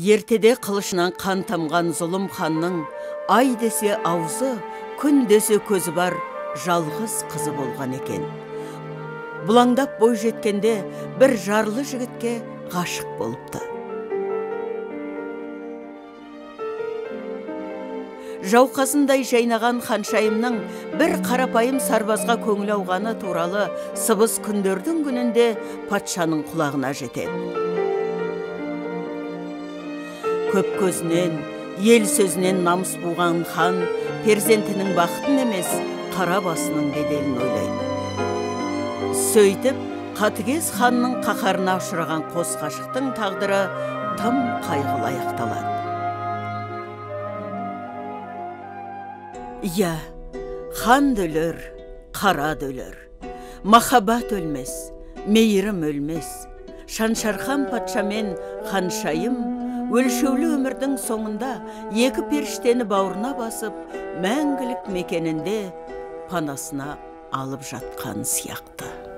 Ертеде қылышынан қан тамған зұлым ханның ай десе аузы, күн десе көзі бар жалғыз қызы болған екен. Бұлаңдап бой жеткенде бір жарлы жігітке ғашық болыпты. Жауқазындай жайнаған ханшайымның бір қарапайым сарбазға көңіл ауғаны туралы сыбыс күндердің күнінде патшаның құлағына жетеді. Көп көзінен, ел сөзінен намыс буған хан перзентінің бақытын емес, қара басының беделін ойлайды. Сөйтіп, қатыгез ханның қаһарына ұшыраған қос ғашықтың тағдыры тым қайғылы аяқталады. Иә, хан өлер, қара өлер, махаббат өлмес, мейірім өлмес. Шаншархан патша мен ханшайым өлшеулі өмірдің соңында екі періштені бауырына басып, мәңгілік мекенінде панасына алып жатқан сияқты.